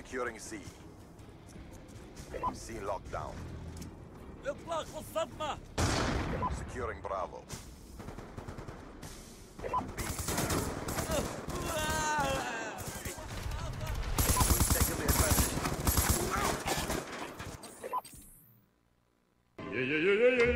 Securing C. C locked down. اطلاق الصدمة. Securing Bravo. B. We've taken the advantage. Yeah.